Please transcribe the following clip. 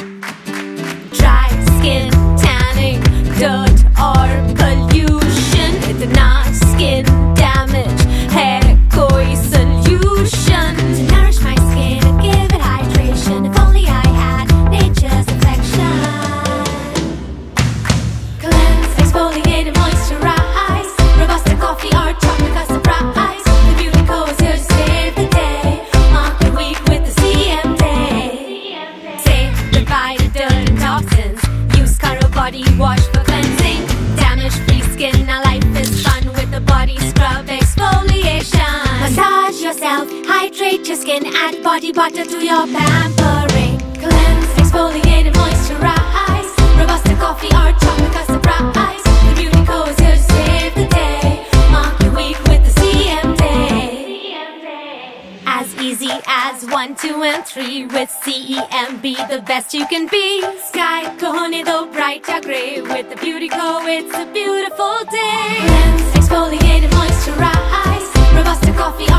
Dry skin, tanning, dirt or pollution. Itna skin damage hai koi solution. To nourish my skin and give it hydration. If only I had nature's affection. Cleanse, exfoliate and moisturize. Robusta coffee or tropica surprise. The beauty co is here to save the day. Mark your week with the CEM day. Say goodbye to dirt and toxins. Use Karo body wash for cleansing. Damage-free skin, now life is fun with the body scrub exfoliation. Massage yourself, hydrate your skin, add body butter to your pampering. Cleanse, exfoliate and moisturize. Robusta coffee or tropica surprise. The beauty co is here to save the day. Mark your week with the CEM day. As easy as 1, 2 and 3 with CEM. Be the best you can be. Sky kohone do bright ya grey. With the beauty co it's a beautiful day. Cleanse, exfoliate and moisturize. Robusta coffee